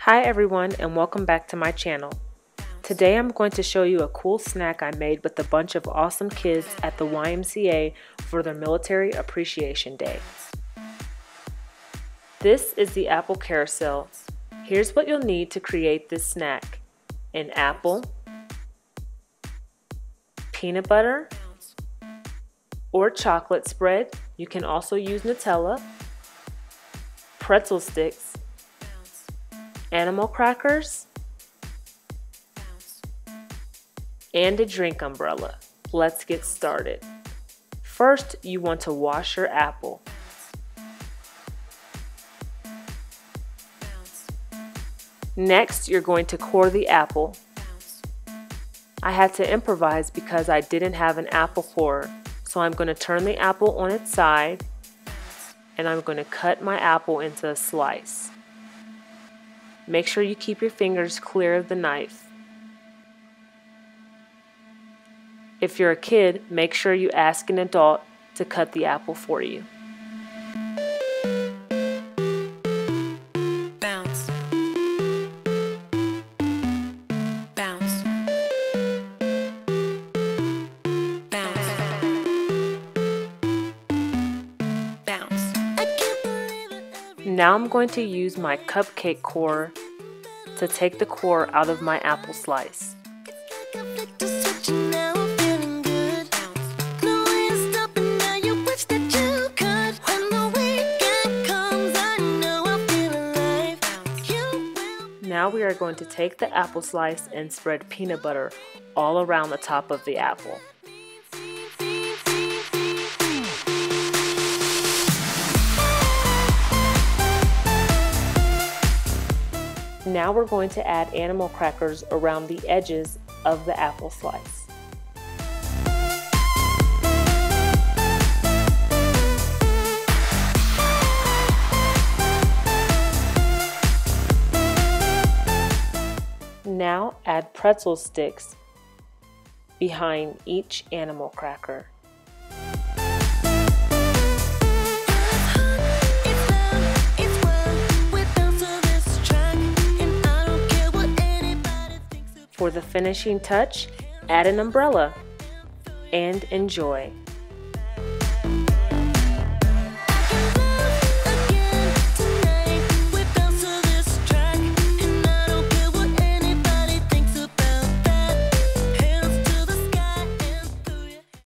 Hi everyone, and welcome back to my channel. Today I'm going to show you a cool snack I made with a bunch of awesome kids at the YMCA for their Military Appreciation Day. This is the apple carousel. Here's what you'll need to create this snack: an apple, peanut butter or chocolate spread. You can also use Nutella, pretzel sticks, animal crackers, and a drink umbrella. Let's get started. First, you want to wash your apple. Next, you're going to core the apple. I had to improvise because I didn't have an apple corer, so I'm going to turn the apple on its side and I'm going to cut my apple into a slice. Make sure you keep your fingers clear of the knife. If you're a kid, make sure you ask an adult to cut the apple for you. Bounce. Bounce. Bounce. Bounce. Now I'm going to use my cupcake core to take the core out of my apple slice. Now we are going to take the apple slice and spread peanut butter all around the top of the apple. Now we're going to add animal crackers around the edges of the apple slice. Now add pretzel sticks behind each animal cracker. For the finishing touch, add an umbrella and enjoy.